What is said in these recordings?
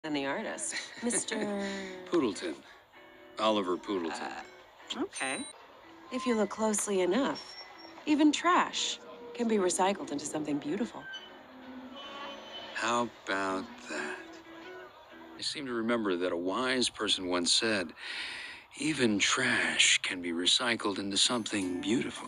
than the artist. Mr. Poodleton. Oliver Poodleton. Okay. If you look closely enough, even trash can be recycled into something beautiful. How about that? I seem to remember that a wise person once said, even trash can be recycled into something beautiful.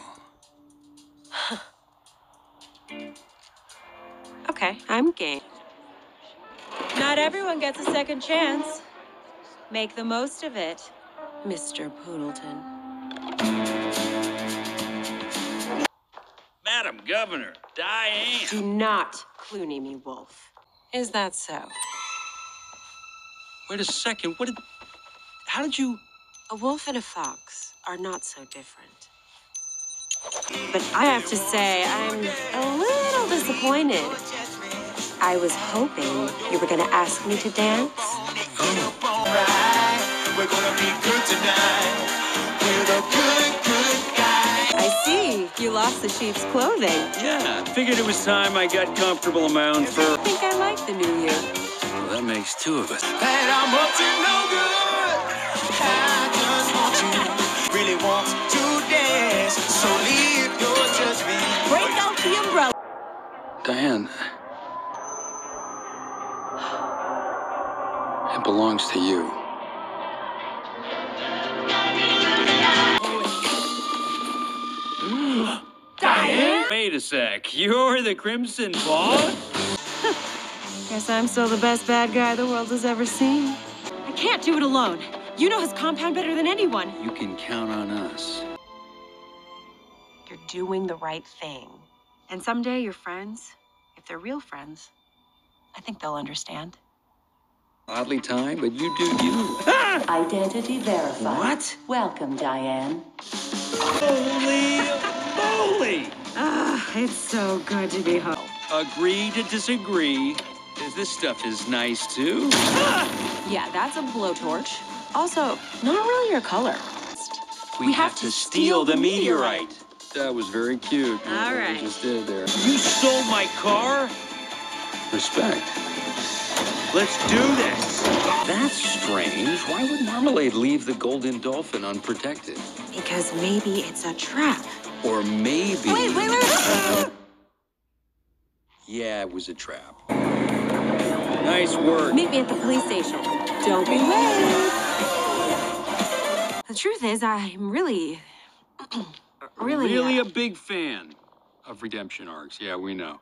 Okay, I'm game. Not everyone gets a second chance. Make the most of it, Mr. Poodleton. Madam Governor, Diane. Do not Clooney me, Wolf. Is that so? Wait a second, how did you... A wolf and a fox are not so different. But I have to say, I'm a little disappointed. I was hoping you were going to ask me to dance. We're gonna be good tonight. We're the good guy. I see. You lost the sheep's clothing. Yeah, figured it was time I got comfortable around for... I think I like the new you. Well, that makes two of us. And I'm up to no good. I just want you, really want to dance. So leave your judgment. Break out the umbrella. Diane. It belongs to you. Diane? Wait a sec, you're the Crimson Boss? Guess I'm still the best bad guy the world has ever seen. I can't do it alone. You know his compound better than anyone. You can count on us. You're doing the right thing. And someday your friends, if they're real friends, I think they'll understand. Oddly timed, but you do you. Identity verified. What? Welcome, Diane. Holy moly! It's so good to be home. Agree to disagree. This stuff is nice, too. Yeah, that's a blowtorch. Also, not really your color. We have to steal the meteorite. That was very cute. All what right. you just did there. You stole my car? Respect. Let's do this. That's strange. Why would Marmalade leave the Golden Dolphin unprotected? Because maybe it's a trap. Or maybe... Wait. Yeah, it was a trap. Nice work. Meet me at the police station. Don't be late. The truth is, I'm really Really a big fan of redemption arcs. Yeah, we know.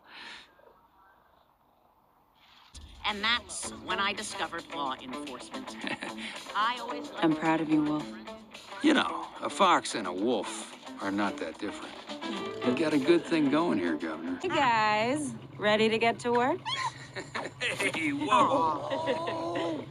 And that's when I discovered law enforcement. I always loved I'm proud of you, Wolf. You know, a fox and a wolf are not that different. You got a good thing going here, Governor. Hey, guys. Ready to get to work? Hey, whoa.